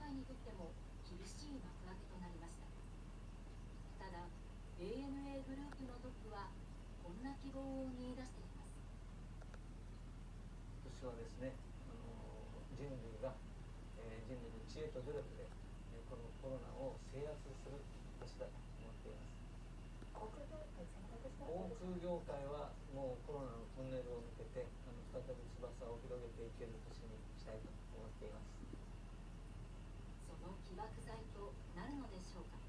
界にとっても厳しい幕開けとなりました。ただ ANA グループのトップはこんな希望を見出しています。 今年はですね、人類の知恵と努力でこのコロナを制圧する年だと思っています。航空業界はもうコロナのトンネルを抜けて再び翼を広げていける年にしたいと思っています。 その起爆剤となるのでしょうか。